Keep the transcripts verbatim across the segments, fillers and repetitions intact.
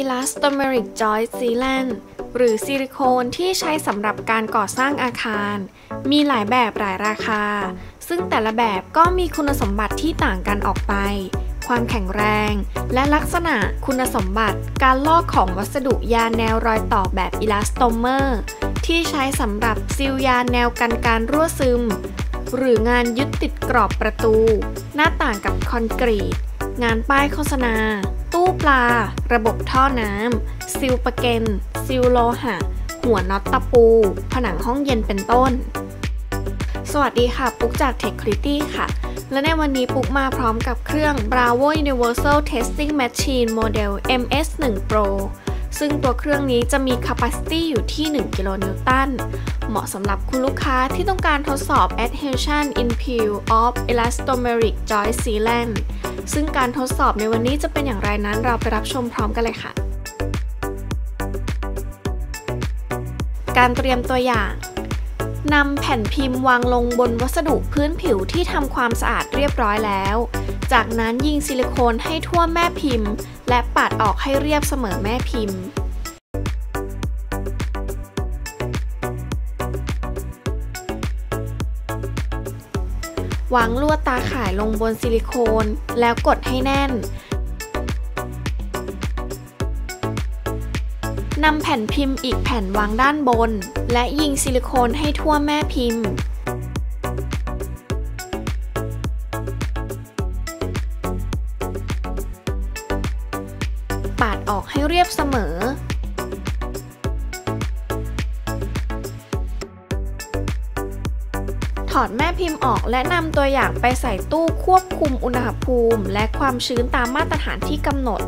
Elastomeric Joint Sealant หรือซิลิโคนที่ใช้สำหรับการก่อสร้างอาคารมีหลายแบบหลายราคาซึ่งแต่ละแบบก็มีคุณสมบัติที่ต่างกันออกไปความแข็งแรงและลักษณะคุณสมบัติการลอกของวัสดุยาแนวรอยต่อแบบ Elastomer ที่ใช้สำหรับซีลยาแนวกันการรั่วซึมหรืองานยึดติดกรอบประตูหน้าต่างกับคอนกรีตงานป้ายโฆษณาตู้ปลาระบบท่อน้ำซีลประเก็นซีลโลหะหัวน็อตตะปูผนังห้องเย็นเป็นต้นสวัสดีค่ะปุ๊กจาก Techquality ค่ะและในวันนี้ปุ๊กมาพร้อมกับเครื่อง Bravo Universal Testing Machine Model เอ็ม เอส วัน Pro ซึ่งตัวเครื่องนี้จะมี capacity อยู่ที่หนึ่งกิโลนิวตันเหมาะสำหรับคุณลูกค้าที่ต้องการทดสอบ adhesion in peel of elastomeric joint sealant ซึ่งการทดสอบในวันนี้จะเป็นอย่างไรนั้นเราไปรับชมพร้อมกันเลยค่ะการเตรียมตัวอย่างนำแผ่นพิมพ์วางลงบนวัสดุพื้นผิวที่ทำความสะอาดเรียบร้อยแล้วจากนั้นยิงซิลิโคนให้ทั่วแม่พิมพ์และปาดออกให้เรียบเสมอแม่พิมพ์วางลวดตาข่ายลงบนซิลิโคนแล้วกดให้แน่นนำแผ่นพิมพ์อีกแผ่นวางด้านบนและยิงซิลิโคนให้ทั่วแม่พิมพ์ปาดออกให้เรียบเสมอถอดแม่พิมพ์ออกและนำตัวอย่างไปใส่ตู้ควบคุมอุณหภูมิและความชื้นตามมาตรฐานที่กำหนด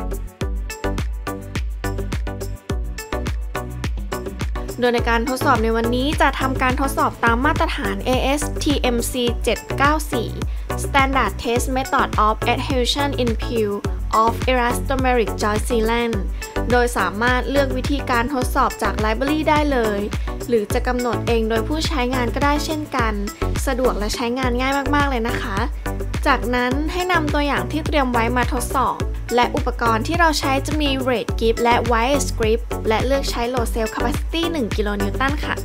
โดยในการทดสอบในวันนี้จะทำการทดสอบตามมาตรฐาน เอ เอส ที เอ็ม ซี เจ็ดเก้าสี่ Standard Test Method of Adhesion in Peel of Elastomeric Joint Sealant โดยสามารถเลือกวิธีการทดสอบจาก Library ได้เลยหรือจะกำหนดเองโดยผู้ใช้งานก็ได้เช่นกันสะดวกและใช้งานง่ายมากๆเลยนะคะจากนั้นให้นำตัวอย่างที่เตรียมไว้มาทดสอบและอุปกรณ์ที่เราใช้จะมี Red Grip และ Wire Grip และเลือกใช้ Low Cell Capacity หนึ่งกิโลนิวตันค่ะ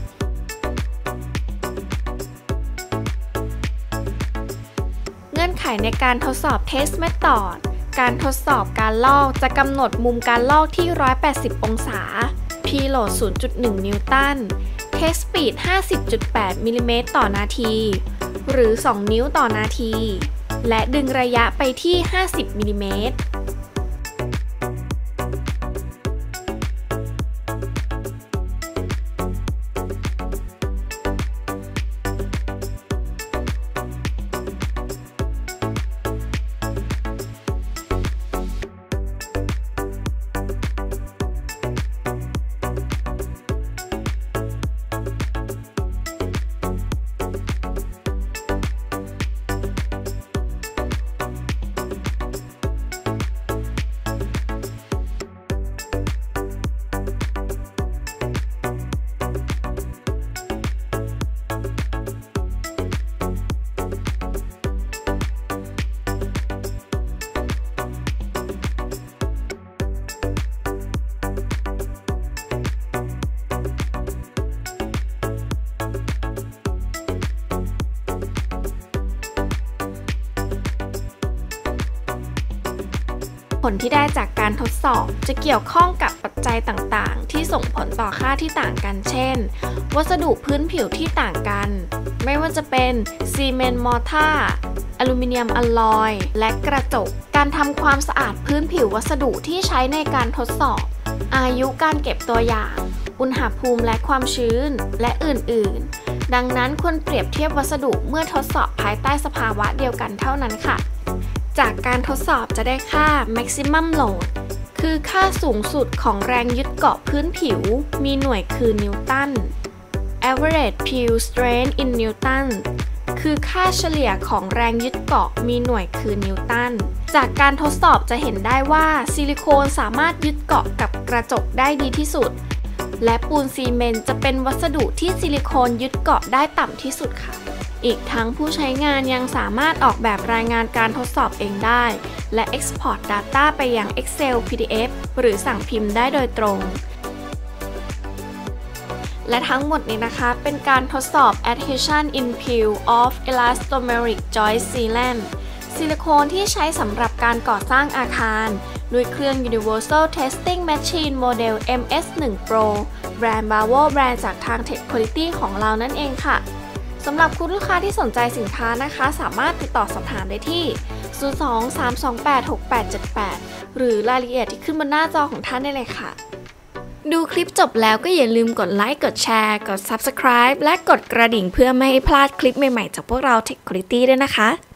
เงื่อนไขในการทดสอบ Test Method การทดสอบการลอกจะกำหนดมุมการลอกที่หนึ่งร้อยแปดสิบองศา Preload ศูนย์จุดหนึ่ง นิวตัน Test Speed ห้าสิบจุดแปด มิลลิเมตรต่อนาทีหรือสองนิ้วต่อนาทีและดึงระยะไปที่ห้าสิบมิลลิเมตรผลที่ได้จากการทดสอบจะเกี่ยวข้องกับปัจจัยต่างๆที่ส่งผลต่อค่าที่ต่างกันเช่นวัสดุพื้นผิวที่ต่างกันไม่ว่าจะเป็นซีเมนต์มอร์ทาร์อลูมิเนียมอลลอยและกระจกการทำความสะอาดพื้นผิววัสดุที่ใช้ในการทดสอบอายุการเก็บตัวอย่างอุณหภูมิและความชื้นและอื่นๆดังนั้นควรเปรียบเทียบวัสดุเมื่อทดสอบภายใต้สภาวะเดียวกันเท่านั้นค่ะจากการทดสอบจะได้ค่า maximum load คือค่าสูงสุดของแรงยึดเกาะพื้นผิวมีหน่วยคือนิวตัน average peel strain in Newton คือค่าเฉลี่ยของแรงยึดเกาะมีหน่วยคือนิวตันจากการทดสอบจะเห็นได้ว่าซิลิโคนสามารถยึดเกาะกับกระจกได้ดีที่สุดและปูนซีเมนต์จะเป็นวัสดุที่ซิลิโคนยึดเกาะได้ต่ำที่สุดค่ะอีกทั้งผู้ใช้งานยังสามารถออกแบบรายงานการทดสอบเองได้และ Export Data ไปยัง Excel พี ดี เอฟ หรือสั่งพิมพ์ได้โดยตรงและทั้งหมดนี้นะคะเป็นการทดสอบ Adhesion in Peel of Elastomeric Joist Sealant ซิลิโคนที่ใช้สำหรับการก่อสร้างอาคารด้วยเครื่อง Universal Testing Machine Model เอ็ม เอส วัน Pro แบรนด์ Bravo แบรนด์จากทาง Tech Quality ของเรานั่นเองค่ะสำหรับคุณลูกค้าที่สนใจสินค้านะคะสามารถติดต่อสอบถามได้ที่ ศูนย์ สอง สาม สอง แปด หก แปด เจ็ด แปด หรือรายละเอียดที่ขึ้นบนหน้าจอของท่านได้เลยค่ะดูคลิปจบแล้วก็อย่าลืมกดไลค์ กดแชร์ กด Subscribe และกดกระดิ่งเพื่อไม่ให้พลาดคลิปใหม่ๆจากพวกเรา Tech Quality ด้วยนะคะ